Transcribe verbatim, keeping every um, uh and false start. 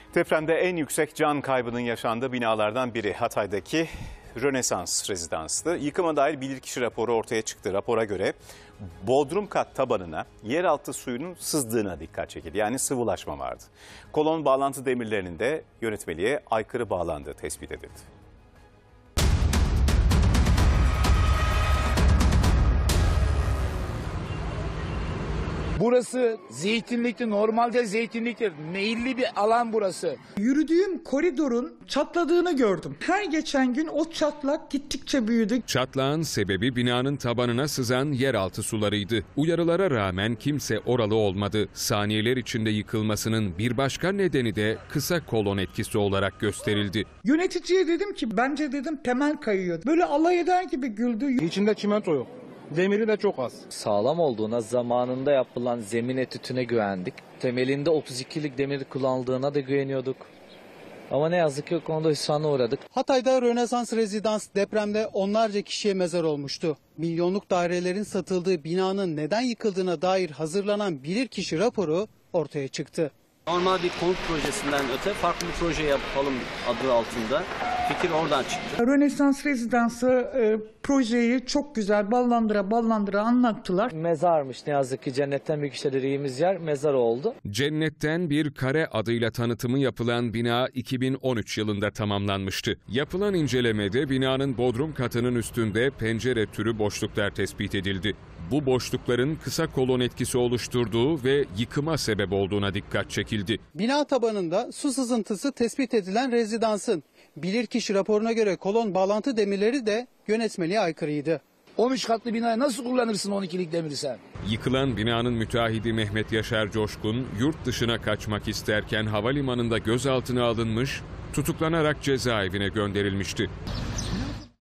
Depremde en yüksek can kaybının yaşandığı binalardan biri Hatay'daki Rönesans rezidanstı. Yıkıma dair bilirkişi raporu ortaya çıktı. Rapora göre bodrum kat tabanına yeraltı suyunun sızdığına dikkat çekildi. Yani sıvılaşma vardı. Kolon bağlantı demirlerinin de yönetmeliğe aykırı bağlandığı tespit edildi. Burası zeytinlikti, normalde zeytinliktir. Meyilli bir alan burası. Yürüdüğüm koridorun çatladığını gördüm. Her geçen gün o çatlak gittikçe büyüdü. Çatlağın sebebi binanın tabanına sızan yeraltı sularıydı. Uyarılara rağmen kimse oralı olmadı. Saniyeler içinde yıkılmasının bir başka nedeni de kısa kolon etkisi olarak gösterildi. Yöneticiye dedim ki bence dedim temel kayıyor. Böyle alay eder gibi güldü. İçinde çimento yok. Demiri de çok az. Sağlam olduğuna, zamanında yapılan zemin etütüne güvendik. Temelinde otuz ikilik demir kullanıldığına da güveniyorduk. Ama ne yazık ki o konuda hüsrana uğradık. Hatay'da Rönesans rezidans depremde onlarca kişiye mezar olmuştu. Milyonluk dairelerin satıldığı binanın neden yıkıldığına dair hazırlanan bilirkişi raporu ortaya çıktı. Normal bir konut projesinden öte farklı bir proje yapalım adı altında. Fikir oradan çıktı. Rönesans rezidansı e, projeyi çok güzel ballandıra ballandıra anlattılar. Mezarmış ne yazık ki, cennetten büyük işte dediğimiz yer mezar oldu. Cennetten bir kare adıyla tanıtımı yapılan bina iki bin on üç yılında tamamlanmıştı. Yapılan incelemede binanın bodrum katının üstünde pencere türü boşluklar tespit edildi. Bu boşlukların kısa kolon etkisi oluşturduğu ve yıkıma sebep olduğuna dikkat çekildi. Bina tabanında su sızıntısı tespit edilen rezidansın bilirkişi raporuna göre kolon bağlantı demirleri de yönetmeliğe aykırıydı. on üç katlı binayı nasıl kullanırsın on ikilik demiri sen? Yıkılan binanın müteahhidi Mehmet Yaşar Coşkun yurt dışına kaçmak isterken havalimanında gözaltına alınmış, tutuklanarak cezaevine gönderilmişti.